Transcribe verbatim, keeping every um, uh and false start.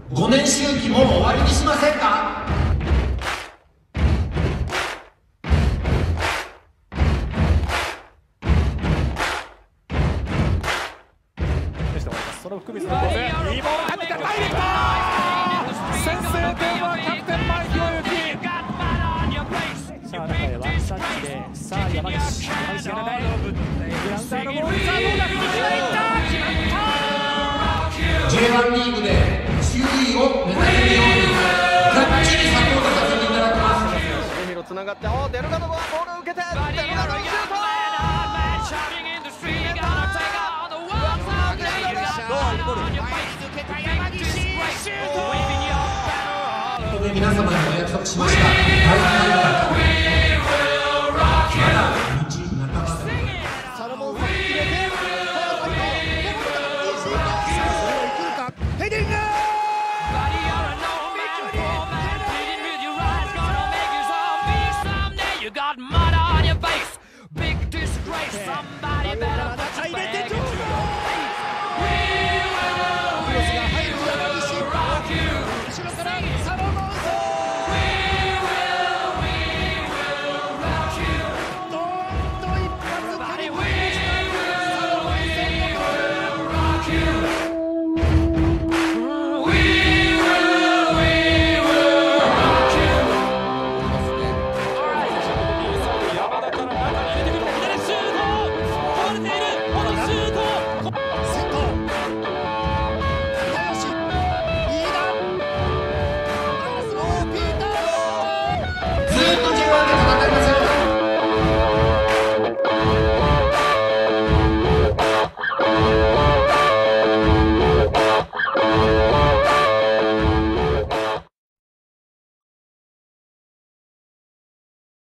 ごねん周期も終わりにしませんか。 その福光のコース、いいボール入ってきた、ダイレクト先制点はキャプテン前博之。さあ中へワンタッチで、さあ山岸山岸が中へグラウンダーのボール、さあどうだ、藤がいった、決まった。 ジェイワン リーグで首位を目指せるようにがっちりサポートさせていただきます。 エミロつながって、おデルガドがボールを受けて、デルガドのシュート。 ここで皆様にお約束しました大会がまだ道半ばでサロモンさん決めて、ヘディング。入れて